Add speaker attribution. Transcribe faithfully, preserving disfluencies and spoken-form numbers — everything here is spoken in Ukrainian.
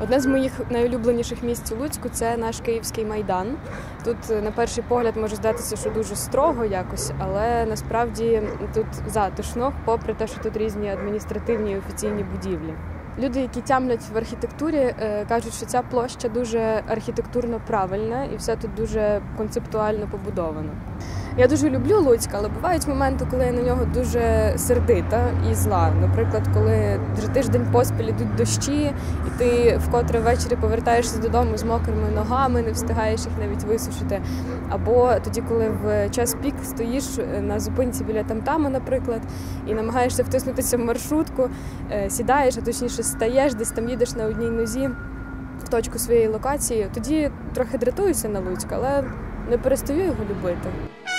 Speaker 1: Одне з моїх найулюбленіших місць у Луцьку – це наш Київський Майдан. Тут, на перший погляд, може здатися, що дуже строго якось, але насправді тут затишно, попри те, що тут різні адміністративні і офіційні будівлі. Люди, які тямлять в архітектурі, кажуть, що ця площа дуже архітектурно правильна і все тут дуже концептуально побудовано. Я дуже люблю Луцьк, але бувають моменти, коли я на нього дуже сердита і зла. Наприклад, коли вже тиждень поспіль ідуть дощі, і ти вкотре ввечері повертаєшся додому з мокрими ногами, не встигаєш їх навіть висушити. Або тоді, коли в час пік стоїш на зупинці біля Тамтама, наприклад, і намагаєшся втиснутися в маршрутку, сідаєш, а точніше стаєш, десь там їдеш на одній нозі в точку своєї локації, тоді трохи дратуюся на Луцьк, але не перестаю його любити.